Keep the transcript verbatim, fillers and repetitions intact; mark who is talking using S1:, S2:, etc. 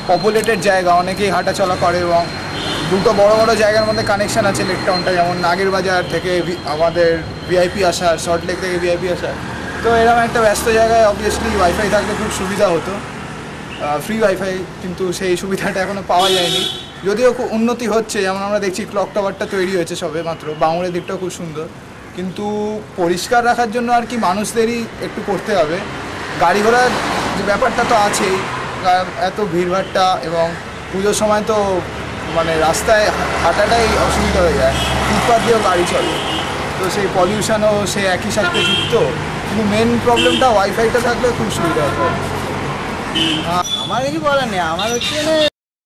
S1: Populated জায়গা, অনেকেই হাঁটাচলা করে এবং দুটো বড় বড় জায়গার মধ্যে কানেকশান আছে লেক টাউনটা, যেমন নাগের বাজার থেকে আমাদের ভিআইপি আসার, সল্ট লেক থেকে ভিআইপি আসার। তো এরকম একটা ব্যস্ত জায়গায় অবভিয়াসলি ওয়াইফাই থাকলে খুব সুবিধা হতো, ফ্রি ওয়াইফাই, কিন্তু সেই সুবিধাটা এখনও পাওয়া যায়নি। যদিও খুব উন্নতি হচ্ছে, যেমন আমরা দেখছি ক্লক টাওয়ারটা তৈরি হয়েছে সবে মাত্র, বাঙুরের দিকটাও খুব সুন্দর, কিন্তু পরিষ্কার রাখার জন্য আর কি মানুষদেরই একটু করতে হবে। গাড়ি ঘোড়ার যে ব্যাপারটা তো আছেই, এত ভিড়ভাট্টা, এবং পুজোর সময় তো মানে রাস্তায় হাঁটাটাই অসুবিধা হয়ে যায়, ফুটপাথ দিয়েও গাড়ি চলে, তো সেই পলিউশনও সে একই সাথে যুক্ত। কিন্তু মেন প্রবলেমটা ওয়াইফাইটা থাকলে খুব সুবিধা হতো।
S2: আমার কিছু বলার নেই, আমার হচ্ছে